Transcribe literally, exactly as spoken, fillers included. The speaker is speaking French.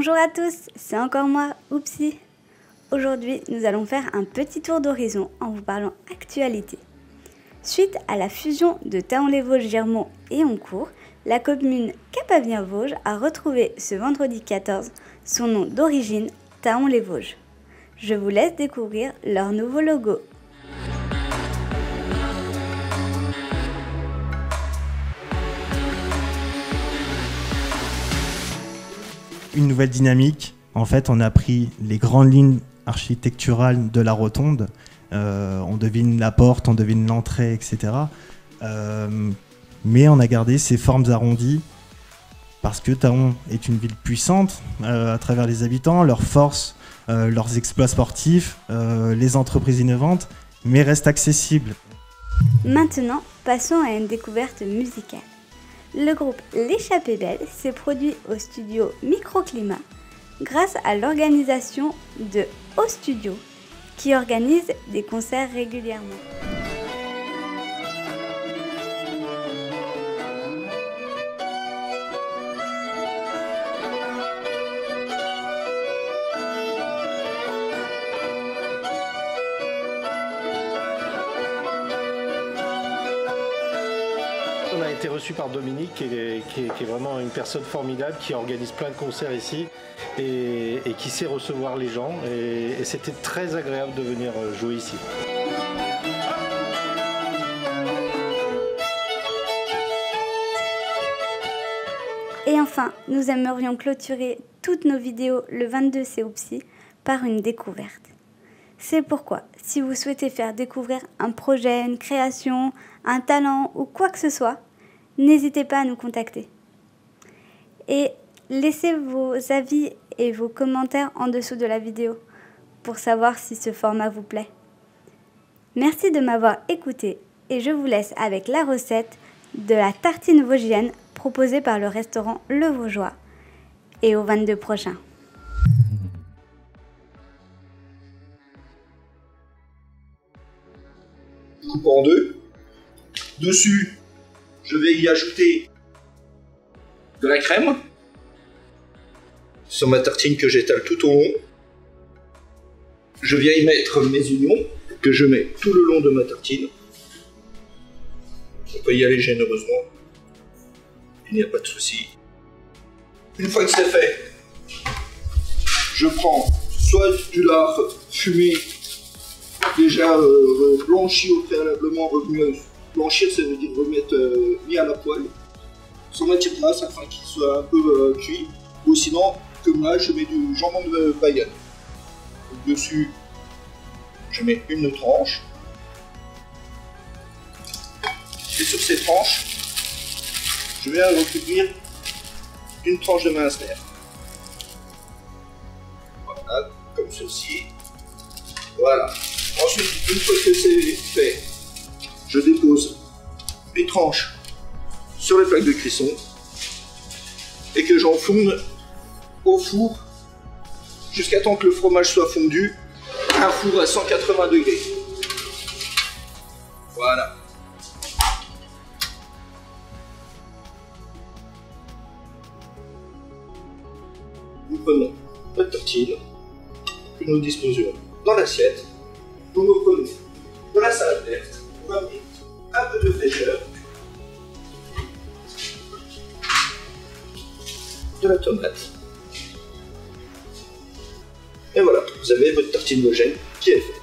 Bonjour à tous, c'est encore moi, Oupsi. Aujourd'hui, nous allons faire un petit tour d'horizon en vous parlant actualité. Suite à la fusion de Thaon-les-Vosges-Girmont et Oncourt, la commune Capaviens-Vosges a retrouvé ce vendredi quatorze son nom d'origine, Thaon-les-Vosges. Je vous laisse découvrir leur nouveau logo. Une nouvelle dynamique. En fait, on a pris les grandes lignes architecturales de la rotonde. Euh, on devine la porte, on devine l'entrée, et cetera. Euh, mais on a gardé ces formes arrondies parce que Thaon est une ville puissante euh, à travers les habitants, leurs forces, euh, leurs exploits sportifs, euh, les entreprises innovantes, mais reste accessible. Maintenant, passons à une découverte musicale. Le groupe L'Échappée Belle s'est produit au studio Microclimat grâce à l'organisation de Au Studio qui organise des concerts régulièrement. On a été reçu par Dominique, qui est, qui, est, qui est vraiment une personne formidable, qui organise plein de concerts ici et, et qui sait recevoir les gens. Et, et c'était très agréable de venir jouer ici. Et enfin, nous aimerions clôturer toutes nos vidéos le vingt-deux c'est Oupsi par une découverte. C'est pourquoi, si vous souhaitez faire découvrir un projet, une création, un talent ou quoi que ce soit, n'hésitez pas à nous contacter. Et laissez vos avis et vos commentaires en dessous de la vidéo pour savoir si ce format vous plaît. Merci de m'avoir écouté et je vous laisse avec la recette de la tartine vosgienne proposée par le restaurant Le Vosgeois et au vingt-deux prochain. Coupe en deux. Dessus, je vais y ajouter de la crème sur ma tartine que j'étale tout au long. Je viens y mettre mes oignons que je mets tout le long de ma tartine. On peut y aller généreusement. Il n'y a pas de souci. Une fois que c'est fait, je prends soit du lard fumé déjà euh, blanchi au préalablement, revenu blanchir, ça veut dire remettre euh, mis à la poêle, sans mettre de glace afin qu'il soit un peu euh, cuit, ou sinon, comme là, je mets du jambon de Bayonne. Dessus, je mets une tranche, et sur ces tranches, je vais recouvrir une tranche de mince-nerf. Voilà, comme ceci. Voilà. Ensuite, une fois que c'est fait, je dépose mes tranches sur les plaques de cuisson et que j'enfourne au four jusqu'à temps que le fromage soit fondu, un four à cent quatre-vingts degrés. Voilà. Nous prenons notre tartine que nous disposons dans l'assiette. Nous reprenons de la salade verte pour amener un peu de fraîcheur, de la tomate. Et voilà, vous avez votre tartine vosgienne qui est faite.